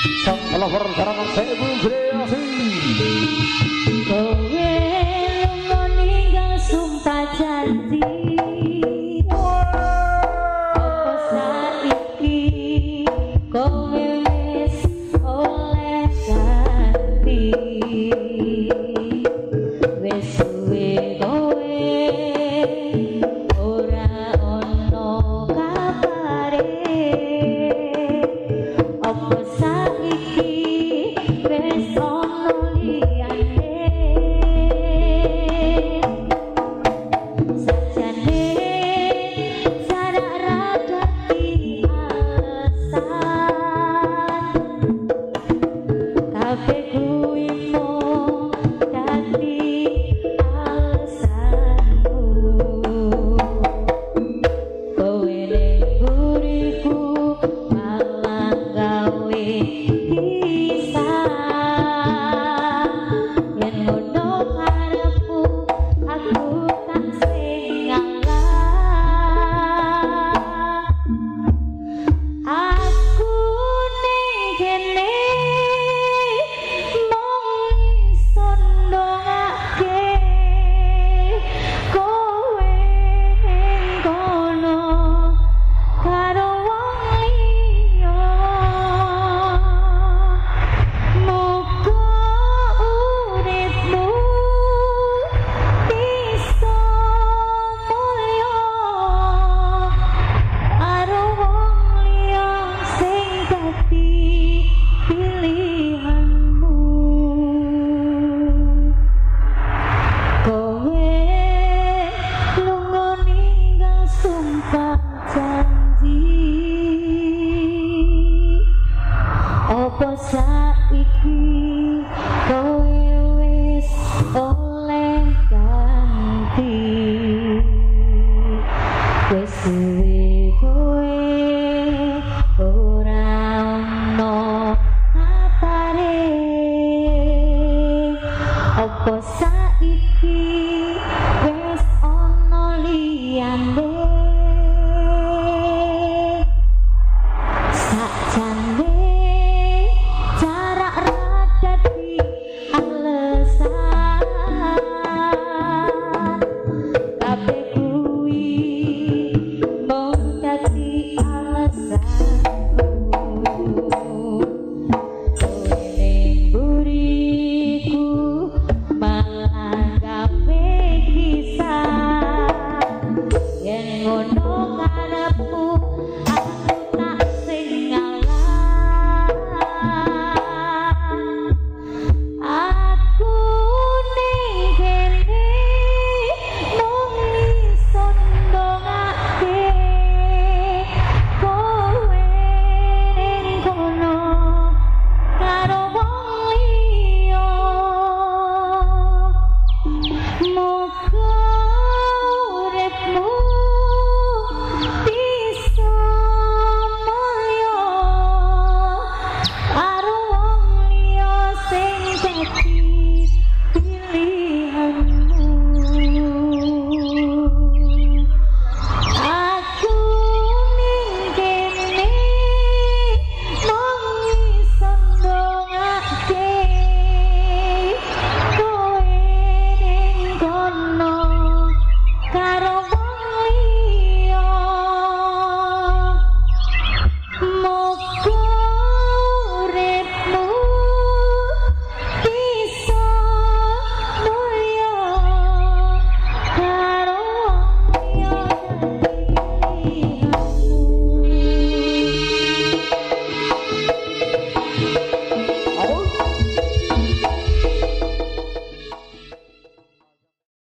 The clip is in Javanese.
sang lover karangan Sebu Kreasi. Kowe lunga ninggal sumpah janji. Apa saiki kowe wis oleh ganti. Wis suwe kowe ora ono kabare. Apa saiki wis ono liyane. Sajane sarak ra dadi alasan. Kabeh kuwi mung dadi alasanmu. Kowe ning buriku malah gawe kisah. Yen ngono harapku aku tak sing ngalah. Aku ning kene mung iso ndongake kowe ning kono karo wong liya. Muga uripmu bisa mulya karo wong liya sing dadi pilihanmu. Kowe lunga ninggal sumpah janji. Apa saiki